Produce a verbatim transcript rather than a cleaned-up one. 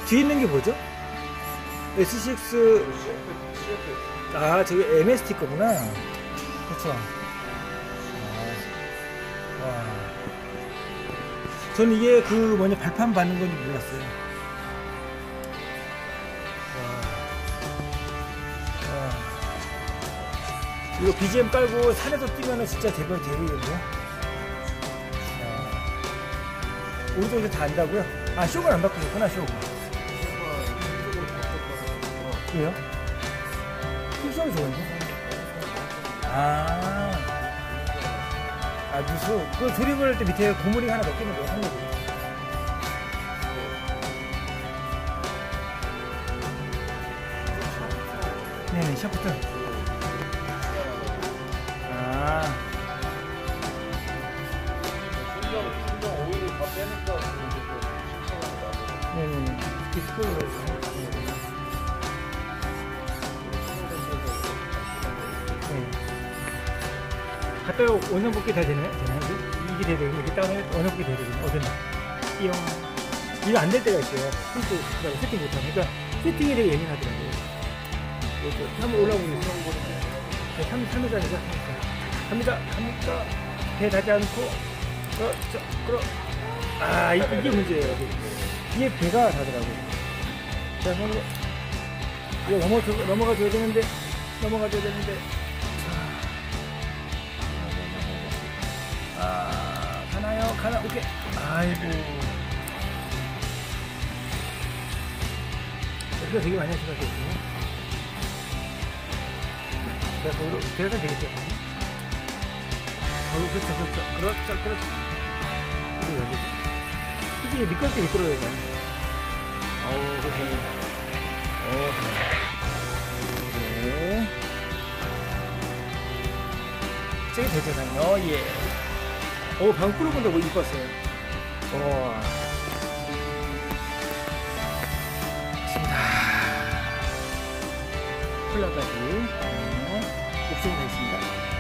뒤에 있는 게 뭐죠? 에스식스. 아, 저기 엠에스티 거구나. 그렇죠. 아, 와. 전 이게 그 뭐냐 발판 받는 건지 몰랐어요. 와. 와. 이거 비지엠 깔고 산에서 뛰면은 진짜 대박 대박이거든요. 오른쪽에서 다 안다고요? 아, 쇼는 안 바꾸셨구나, 쇼. 왜요? 풍성이 좋은데? 아, 아, 무슨, 그 조립을 할 때 밑에 고무링 하나 넣기는 뭐 하는 거죠? 네네, 샤프트. 아. 네네, 디스플레이로. 갔다 원형 복귀 다 되나요? 되나요? 이게 돼야 되고, 이렇게 다운해 원형 복귀 돼야 되거든요. 어, 됐나? 띠용. 이거 안 될 때가 있어요. 컴퓨터 세팅 못하면. 그러니까 세팅이 되게 예민하더라고요. 이거 한번 올라오겠습니다. 삼, 삼 회전이죠. 갑니다. 갑니다. 배 닿지 않고, 그렇죠. 그럼, 아, 이, 이게 문제예요. 뒤에 배가 닿더라고요. 자, 손으로. 이거 넘어, 넘어가줘야 되는데, 넘어가줘야 되는데. 아, 가나요? 가나? 오케이. 아이고. 이거 되게 많이 하실 것 같거든요. 자, 거기로, 대략은 되겠죠. 어, 그렇죠, 그렇죠. 그렇죠, 그렇죠. 그리고 여기. 솔직히 미끄럽게 미끄러워요, 이거. 어우, 그렇죠. 어, 네. 저기 되잖아요. 예. 오, 방금 끌어본다고 이뻤어요. 와. 좋습니다. 콜라까지. 어, 옵션이 다 있습니다.